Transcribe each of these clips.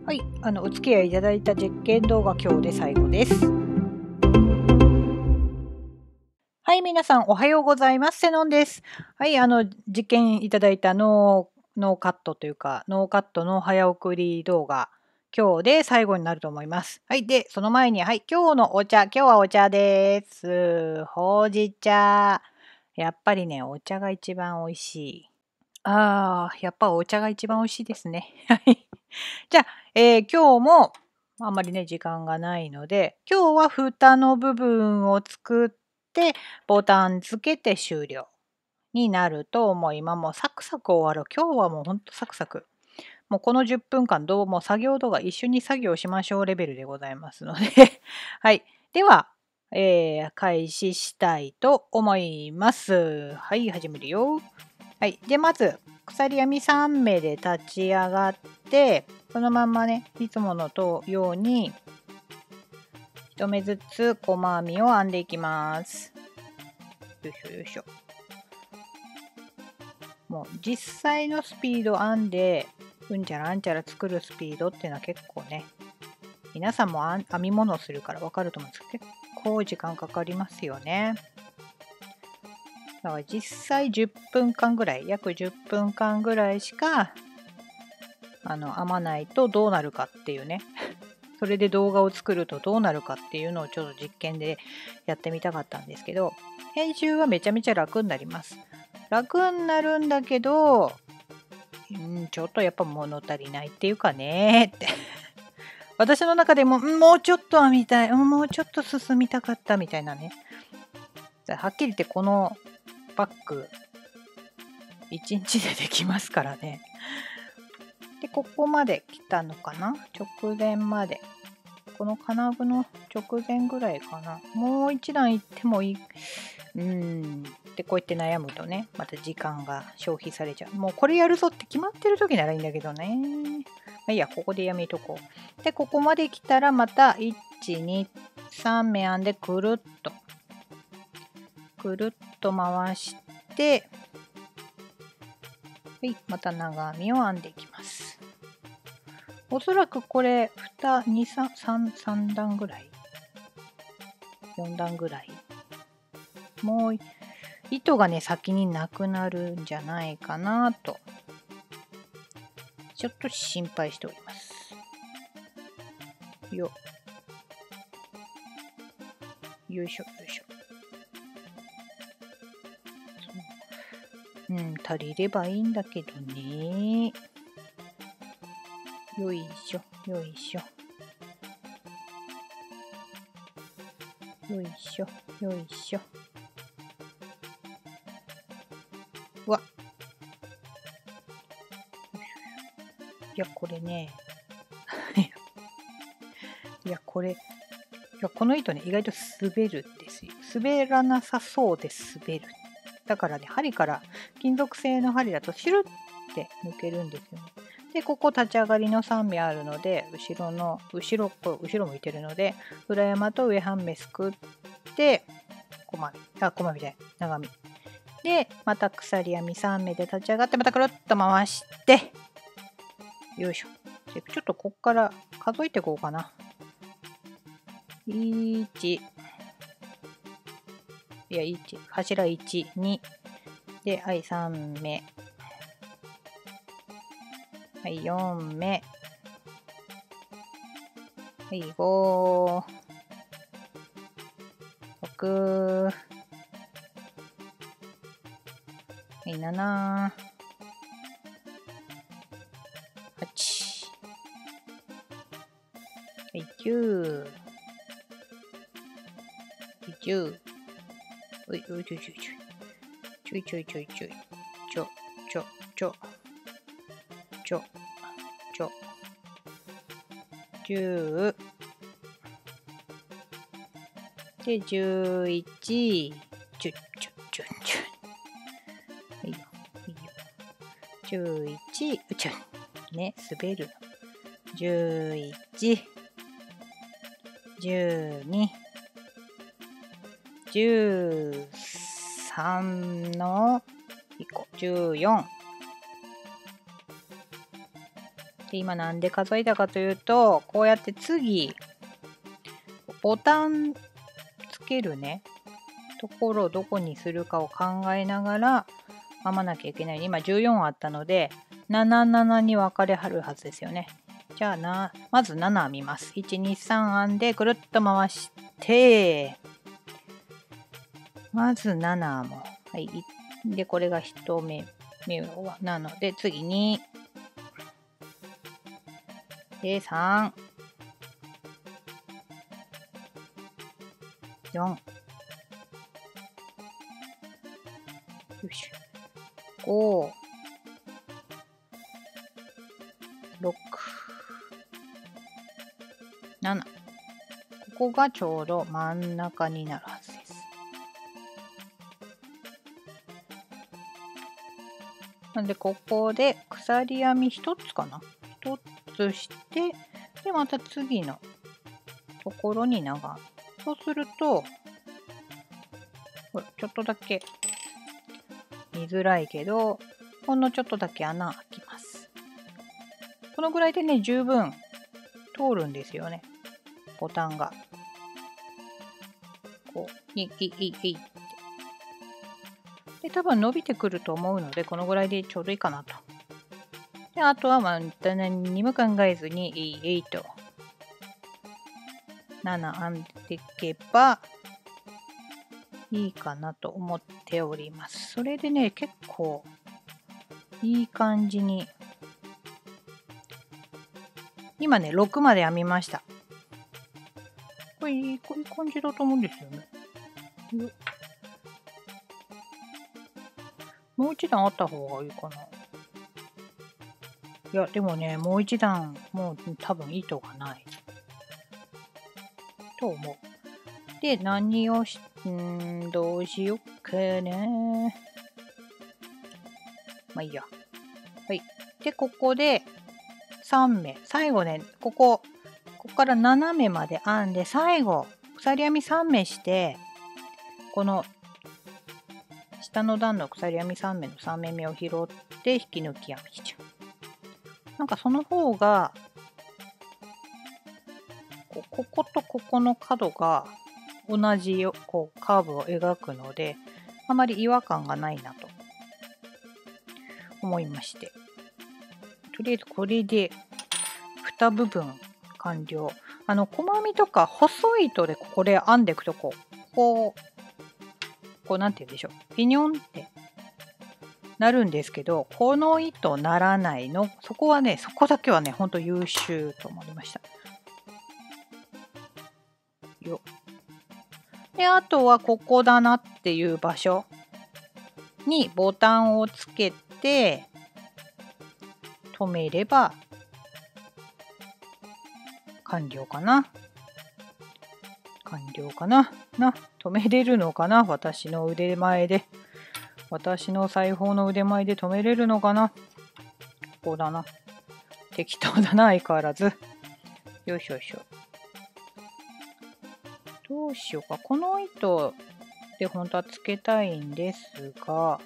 はい、お付き合いいただいた実験動画今日で最後です。はい、皆さんおはようございます。セノンです。はい、実験いただいたノーカットというか、ノーカットの早送り動画、今日で最後になると思います。はい、で、その前に、はい、今日のお茶、今日はお茶です。ほうじ茶。やっぱりね、お茶が一番美味しい。やっぱお茶が一番美味しいですね。はい。じゃあ、今日もあんまりね、時間がないので、今日は蓋の部分を作って、ボタンつけて終了になると思います。もうサクサク終わる。今日はもうほんとサクサク。もうこの10分間どうも作業動画一緒に作業しましょうレベルでございますのではい。では、開始したいと思います。はい、始めるよ。はい。で、まず、鎖編み3目で立ち上がって、そのまんまね、いつものように、1目ずつ細編みを編んでいきます。よいしょよいしょ。もう実際のスピード編んで、うんちゃらあんちゃら作るスピードっていうのは結構ね、皆さんも編み物をするからわかると思うんですけど、結構時間かかりますよね。だから実際10分間ぐらい、約10分間ぐらいしか編まないとどうなるかっていうね。それで動画を作るとどうなるかっていうのをちょっと実験でやってみたかったんですけど、編集はめちゃめちゃ楽になります。楽になるんだけど、ちょっとやっぱ物足りないっていうかねって。私の中でも、もうちょっと編みたい、もうちょっと進みたかったみたいなね。はっきり言ってこのバッグ、1日でできますからね。で、ここまで来たのかな？直前まで。この金具の直前ぐらいかな。もう一段行ってもいい。で、こうやって悩むとね、また時間が消費されちゃう。もうこれやるぞって決まってる時ならいいんだけどね。まあいいや、ここでやめとこう。で、ここまで来たらまた、1、2、3目編んでくるっと回して、はい、また長編みを編んでいきます。おそらくこれ、3段ぐらい ?4 段ぐらい。もう、糸がね、先になくなるんじゃないかなと、ちょっと心配しております。よいしょ、よいしょ。足りればいいんだけどね。よいしょ、よいしょ。よいしょ、よいしょ。うわ。いや、これね。いや、この糸ね、意外と滑るんですよ。滑らなさそうで滑る。だからね、針から金属製の針だとシュルって抜けるんですよね。で、ここ立ち上がりの3目あるので、後ろ向いてるので、裏山と上半目すくって、細編みで長編み。で、また鎖編み3目で立ち上がって、またくるっと回して、よいしょ。ちょっとこっから数えていこうかな。1、柱1、2、で、はい、3目。はい、4目。はい、5、6、はい、7、8、はい、9、10、おい、ちょいちょいちょい。ちょいちょいちょいちょい。ちょ、10、で、11、ちょ。はいよ、11、ね、滑る。11、12、13の1個、14、 で今なんで数えたかというと、こうやって次ボタンつけるねところをどこにするかを考えながら編まなきゃいけない。今14あったので77に分かれはるはずですよね。じゃあまず7編みます。123編んでくるっと回して、まず7も、はい、でこれが1目なので、次にで3、4、よし、5、6、7。ここがちょうど真ん中になるはずです。なんでここで鎖編み1つかな、1つして、でまた次のところに長編み。そうするとほらちょっとだけ見づらいけど、ほんのちょっとだけ穴開きます。このぐらいでね十分通るんですよね、ボタンが。こういってで多分伸びてくると思うので、このぐらいでちょうどいいかなと。であとは何にも考えずに8、7編んでいけばいいかなと思っております。それでね結構いい感じに今ね6まで編みました。これいい感じだと思うんですよね。もう一段あった方がいいかな。いやでもねもう一段もう多分糸がないと思う。で何をどうしよっかな。まあいいや。はい。でここで3目最後ね、ここから斜めまで編んで、最後鎖編み3目して、この下の段の鎖編み3目の3目目を拾って引き抜き編みしちゃう。なんかその方がこことここの角が同じよこうカーブを描くので、あまり違和感がないなと思いまして、とりあえずこれで2部分完了。細編みとか細い糸でこれ編んでいくとこうなんて言うんでしょう、ピニョンってなるんですけど、この糸ならないの、そこだけはねほんと優秀と思いました。よであとはここだなっていう場所にボタンをつけて留めれば完了かな。止めれるのかな、私の裁縫の腕前で止めれるのかな。ここだな。適当だな、相変わらず。よいしょ。どうしようか。この糸で本当はつけたいんですが、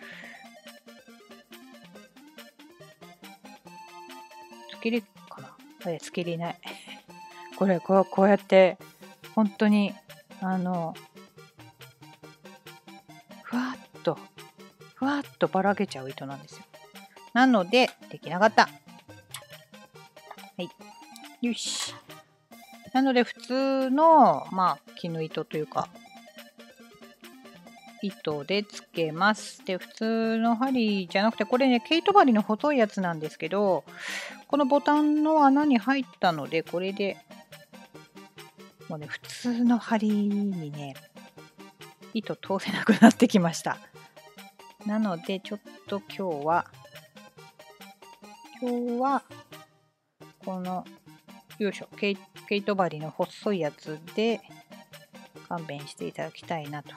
つけれるかな。つけれない。こうやって本当にふわっとばらけちゃう糸なんですよ。なのでできなかった。はい、よし。なので普通の絹糸というか糸でつけます。で普通の針じゃなくて、これね毛糸針の細いやつなんですけど、このボタンの穴に入ったので、これでもうね普通の針にね糸通せなくなってきました。なのでちょっと今日はこのよいしょ毛糸針の細いやつで勘弁していただきたいなと。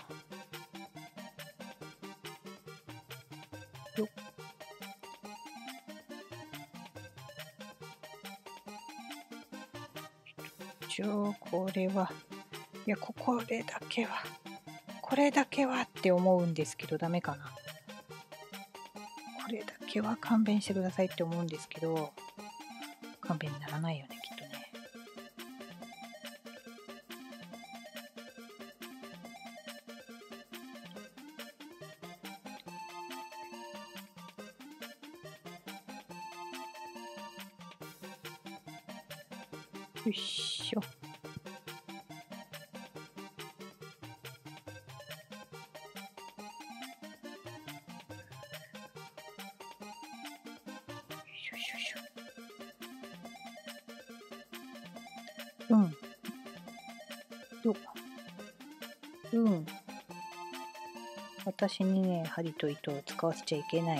これはいやこれだけはって思うんですけどダメかな。これだけは勘弁してくださいって思うんですけど、 勘弁にならないよね、きっとね。よいしょ。うん。うん。私にね、針と糸を使わせちゃいけない。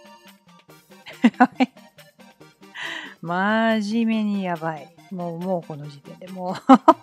真面目にやばい。もうこの時点でも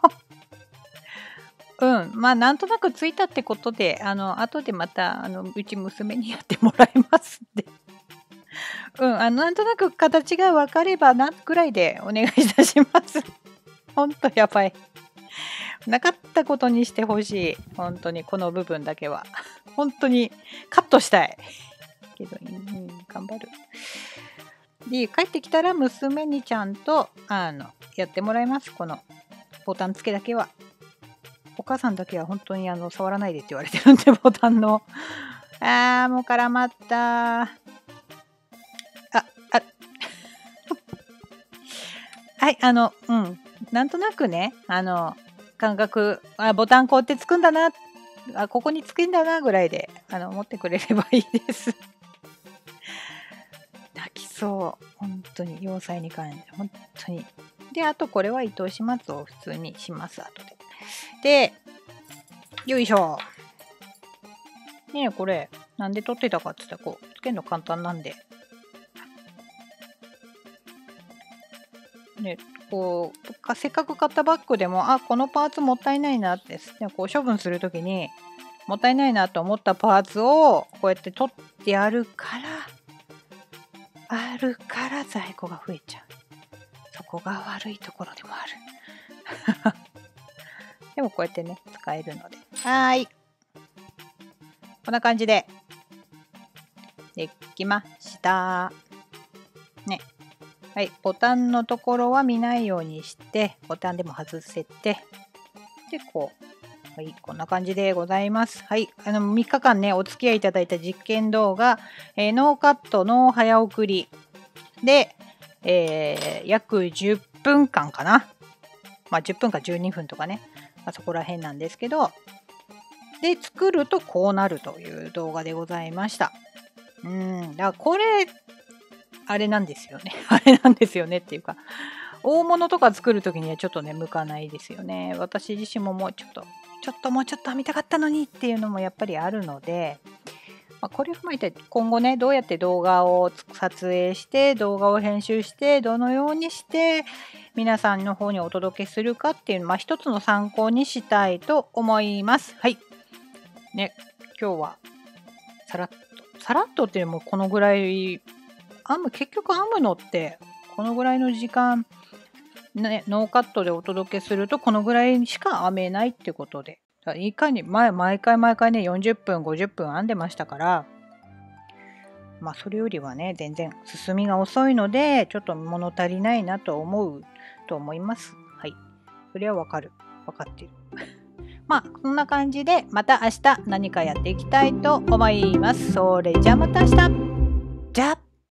う。うん。まあ、なんとなくついたってことで、後でまた、うち娘にやってもらいますんで。うん。なんとなく形が分かればな、くらいでお願いいたします。ほんとやばい。なかったことにしてほしい。本当にこの部分だけは。本当にカットしたい。けど、頑張る。で、帰ってきたら娘にちゃんと、やってもらいます。このボタン付けだけは。お母さんだけは本当に触らないでって言われてるんで、ボタンの。もう絡まった。はい、なんとなくね、感覚、ボタンこうやってつくんだな、ここにつくんだなぐらいで、持ってくれればいいです。泣きそう。本当に、4歳に関して、本当に。で、あとこれは糸始末を普通にします、後で。で、よいしょ。ねえ、これ、なんで撮ってたかって言ったら、こう、つけるの簡単なんで。ね、こうせっかく買ったバッグでもこのパーツもったいないなって、ね、こう処分する時にもったいないなと思ったパーツをこうやって取ってあるから在庫が増えちゃう。そこが悪いところでもある。でもこうやってね使えるので、こんな感じでできましたね。はい、ボタンのところは見ないようにして、ボタンでも外せて、で、こう、はい、こんな感じでございます。はい、3日間ね、お付き合いいただいた実験動画、ノーカットの早送りで、約10分間かな。まあ、10分か12分とかね、そこら辺なんですけど、で、作るとこうなるという動画でございました。だからこれ、あれなんですよね。あれなんですよねっていうか、大物とか作るときにはちょっとね、向かないですよね。私自身ももうちょっともうちょっと編みたかったのにっていうのもやっぱりあるので、これを踏まえて今後ね、どうやって動画を撮影して、動画を編集して、どのようにして皆さんの方にお届けするかっていう、一つの参考にしたいと思います。はい。ね、今日はさらっとっていうのもこのぐらい結局編むのってこのぐらいの時間、ね、ノーカットでお届けするとこのぐらいしか編めないってことで、いかに毎回ね40分50分編んでましたから、それよりはね全然進みが遅いのでちょっと物足りないなと思うと思います。はい、それは分かってる。こんな感じでまた明日何かやっていきたいと思います。それじゃあまた明日。じゃあ。